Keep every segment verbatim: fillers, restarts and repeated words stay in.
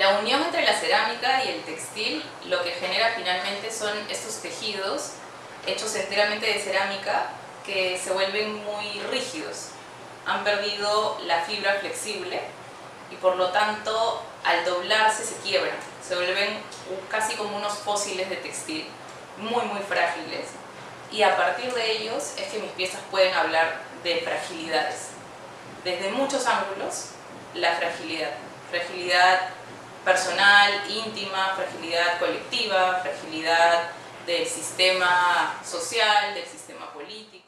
La unión entre la cerámica y el textil lo que genera finalmente son estos tejidos hechos enteramente de cerámica que se vuelven muy rígidos. Han perdido la fibra flexible y por lo tanto al doblarse se quiebran, se vuelven casi como unos fósiles de textil, muy muy frágiles, y a partir de ellos es que mis piezas pueden hablar de fragilidades. Desde muchos ángulos, la fragilidad, fragilidad personal, íntima, fragilidad colectiva, fragilidad del sistema social, del sistema político.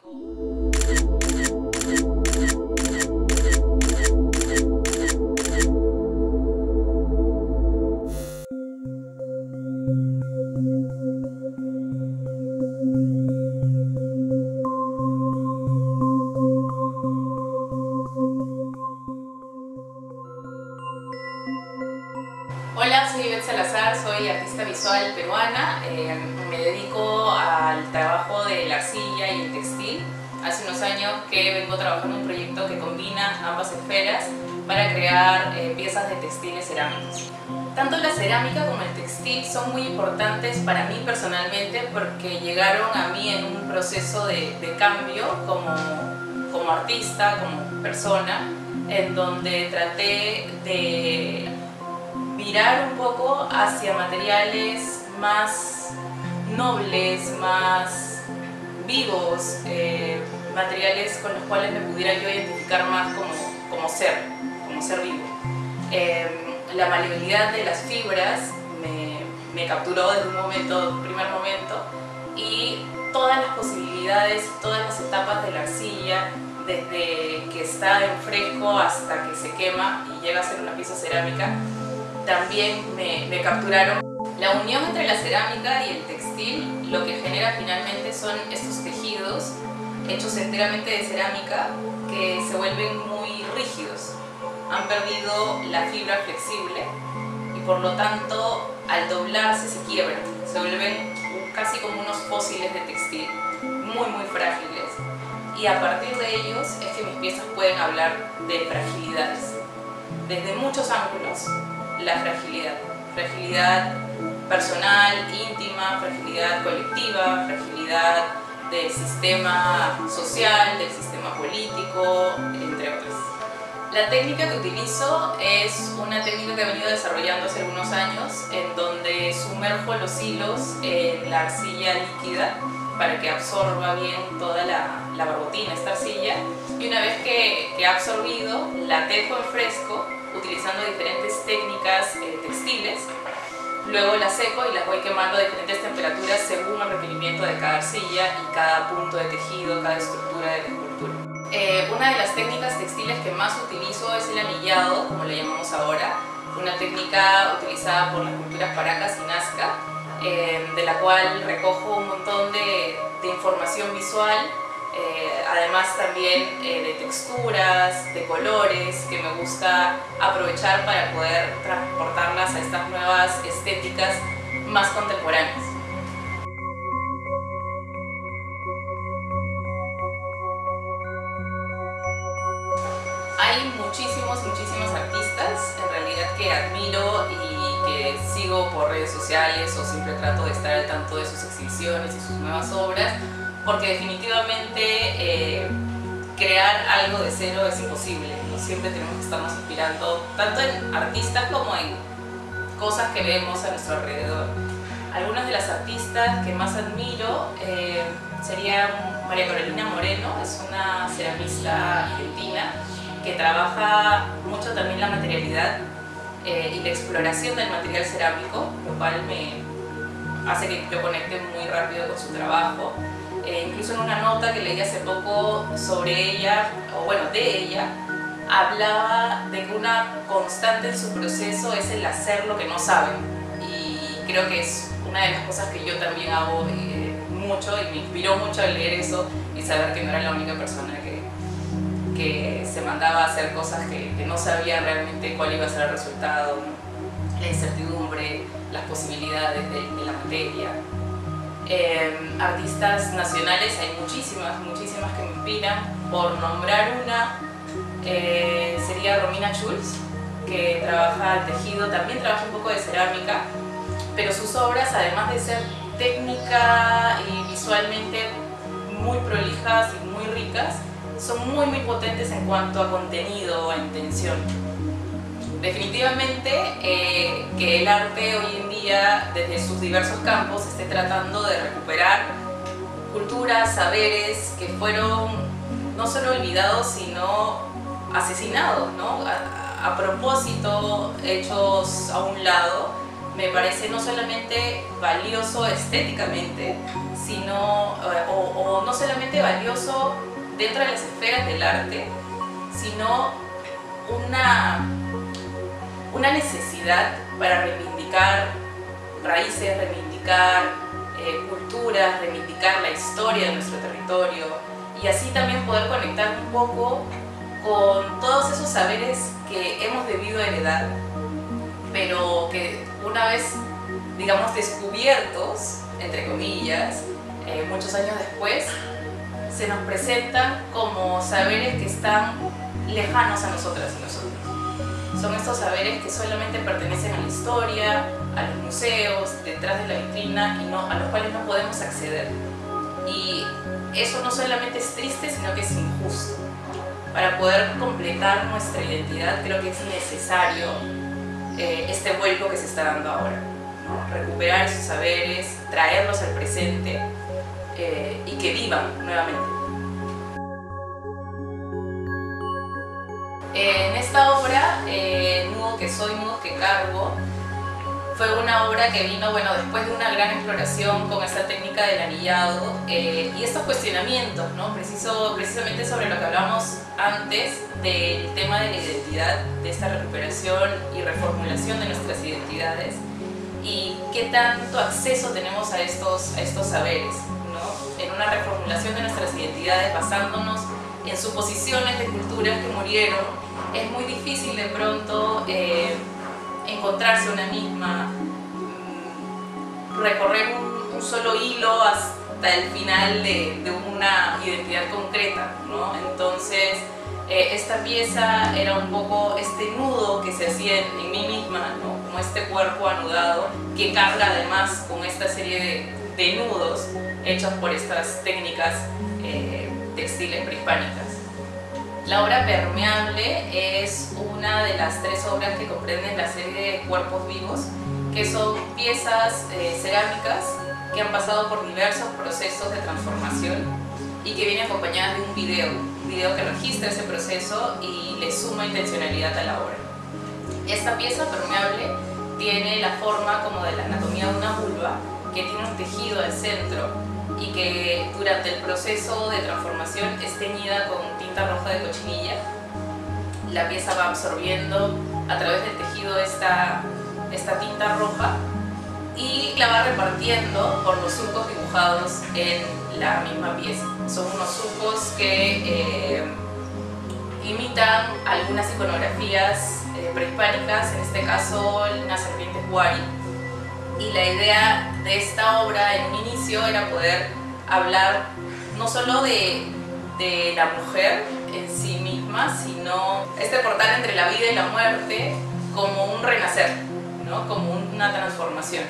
Hola, soy Ivette Salazar, soy artista visual peruana, eh, me dedico al trabajo de la arcilla y el textil. Hace unos años que vengo trabajando en un proyecto que combina ambas esferas para crear eh, piezas de textiles cerámicos. Tanto la cerámica como el textil son muy importantes para mí personalmente porque llegaron a mí en un proceso de, de cambio como, como artista, como persona, en donde traté de mirar un poco hacia materiales más nobles, más vivos, eh, materiales con los cuales me pudiera yo identificar más como, como ser, como ser vivo. Eh, la maleabilidad de las fibras me, me capturó desde un momento, primer momento, y todas las posibilidades, todas las etapas de la arcilla, desde que está en fresco hasta que se quema y llega a ser una pieza cerámica, también me, me capturaron. La unión entre la cerámica y el textil lo que genera finalmente son estos tejidos hechos enteramente de cerámica que se vuelven muy rígidos. Han perdido la fibra flexible y por lo tanto al doblarse se quiebran, se vuelven casi como unos fósiles de textil, muy muy frágiles, y a partir de ellos es que mis piezas pueden hablar de fragilidades. Desde muchos ángulos, la fragilidad, fragilidad personal, íntima, fragilidad colectiva, fragilidad del sistema social, del sistema político, entre otras. La técnica que utilizo es una técnica que he venido desarrollando hace algunos años, en donde sumerjo los hilos en la arcilla líquida para que absorba bien toda la, la barbotina, esta arcilla, y una vez que, que ha absorbido, la tejo en fresco utilizando diferentes técnicas eh, textiles. Luego las seco y las voy quemando a diferentes temperaturas según el requerimiento de cada arcilla y cada punto de tejido, cada estructura de escultura. Eh, una de las técnicas textiles que más utilizo es el anillado, como le llamamos ahora, una técnica utilizada por las culturas Paracas y Nazca, eh, de la cual recojo un montón de, de información visual, eh, además también eh, de texturas, de colores, que me gusta aprovechar para poder transportarlas a estas nuevas estéticas más contemporáneas. Hay muchísimos, muchísimos artistas en realidad que admiro y que sigo por redes sociales o siempre trato de estar al tanto de sus exhibiciones y sus nuevas obras, porque definitivamente eh, crear algo de cero es imposible, ¿no? Siempre tenemos que estarnos inspirando tanto en artistas como en cosas que vemos a nuestro alrededor. Algunas de las artistas que más admiro eh, sería María Carolina Moreno, es una ceramista argentina que trabaja mucho también la materialidad eh, y la exploración del material cerámico, lo cual me hace que yo conecte muy rápido con su trabajo. Eh, incluso en una nota que leí hace poco sobre ella, o bueno, de ella, hablaba de que una constante en su proceso es el hacer lo que no saben, y creo que es una de las cosas que yo también hago eh, mucho, y me inspiró mucho al leer eso y saber que no era la única persona que, que se mandaba a hacer cosas que, que no sabía realmente cuál iba a ser el resultado, ¿no? La incertidumbre, las posibilidades de, de la materia. Eh, artistas nacionales hay muchísimas, muchísimas que me inspiran. Por nombrar una, eh, sería Romina Schulz, que trabaja el tejido, también trabaja un poco de cerámica, pero sus obras, además de ser técnica y visualmente muy prolijas y muy ricas, son muy muy potentes en cuanto a contenido o a intención. Definitivamente eh, que el arte hoy en día, desde sus diversos campos, esté tratando de recuperar culturas, saberes que fueron no solo olvidados, sino asesinados, ¿no? A, a propósito, hechos a un lado, me parece no solamente valioso estéticamente, sino, o, o no solamente valioso dentro de las esferas del arte, sino una, una necesidad para reivindicar raíces, reivindicar eh, culturas, reivindicar la historia de nuestro territorio y así también poder conectar un poco con todos esos saberes que hemos debido heredar, pero que una vez, digamos, descubiertos, entre comillas, eh, muchos años después, se nos presentan como saberes que están lejanos a nosotras y nosotros. Son estos saberes que solamente pertenecen a la historia, a los museos, detrás de la vitrina, y no, a los cuales no podemos acceder. Y eso no solamente es triste, sino que es injusto. Para poder completar nuestra identidad, creo que es necesario eh, este vuelco que se está dando ahora, ¿no? Recuperar esos saberes, traerlos al presente eh, y que vivan nuevamente. En esta obra, eh, Nudo que soy, nudo que cargo, fue una obra que vino, bueno, después de una gran exploración con esta técnica del anillado eh, y estos cuestionamientos, ¿no? Preciso, precisamente sobre lo que hablamos antes del tema de la identidad, de esta recuperación y reformulación de nuestras identidades y qué tanto acceso tenemos a estos, a estos saberes, ¿no? En una reformulación de nuestras identidades basándonos en suposiciones de culturas que murieron, es muy difícil de pronto eh, encontrarse una misma, recorrer un, un solo hilo hasta el final de, de una identidad concreta, ¿no? Entonces, eh, esta pieza era un poco este nudo que se hacía en, en mí misma, ¿no? Como este cuerpo anudado que carga además con esta serie de, de nudos hechos por estas técnicas eh, textiles prehispánicas. La obra Permeable es una de las tres obras que comprenden la serie de Cuerpos Vivos, que son piezas eh, cerámicas que han pasado por diversos procesos de transformación y que vienen acompañadas de un video, un video que registra ese proceso y le suma intencionalidad a la obra. Esta pieza permeable tiene la forma como de la anatomía de una vulva, que tiene un tejido al centro y que durante el proceso de transformación es teñida con tinta roja de cochinilla. La pieza va absorbiendo a través del tejido esta, esta tinta roja y la va repartiendo por los surcos dibujados en la misma pieza. Son unos surcos que eh, imitan algunas iconografías eh, prehispánicas, en este caso una serpiente huari. Y la idea de esta obra en un inicio era poder hablar no solo de, de la mujer en sí misma, sino este portal entre la vida y la muerte como un renacer, ¿no? Como una transformación.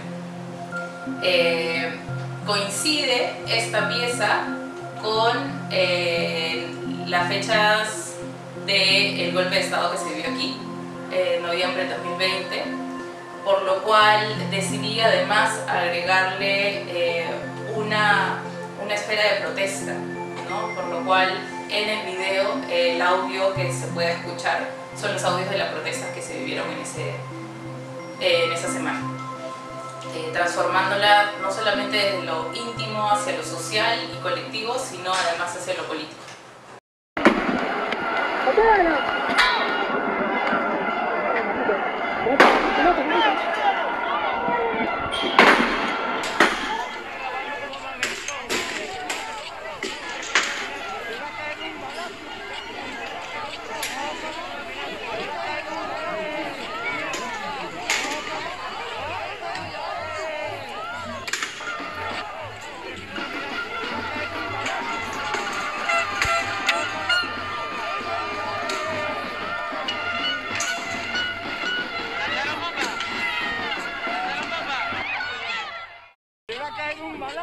Eh, coincide esta pieza con eh, las fechas del golpe de Estado que se vivió aquí, en noviembre de dos mil veinte, por lo cual decidí además agregarle eh, una, una esfera de protesta, ¿no? Por lo cual en el video el audio que se puede escuchar son los audios de las protestas que se vivieron en, ese, eh, en esa semana, eh, transformándola no solamente de lo íntimo hacia lo social y colectivo, sino además hacia lo político.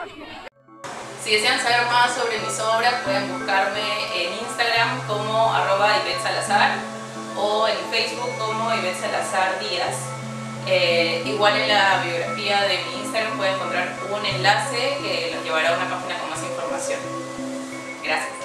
Si desean saber más sobre mis obras, pueden buscarme en Instagram como arroba Ivette Salazar o en Facebook como Ivette Salazar Díaz. Eh, igual en la biografía de mi Instagram pueden encontrar un enlace que los llevará a una página con más información. Gracias.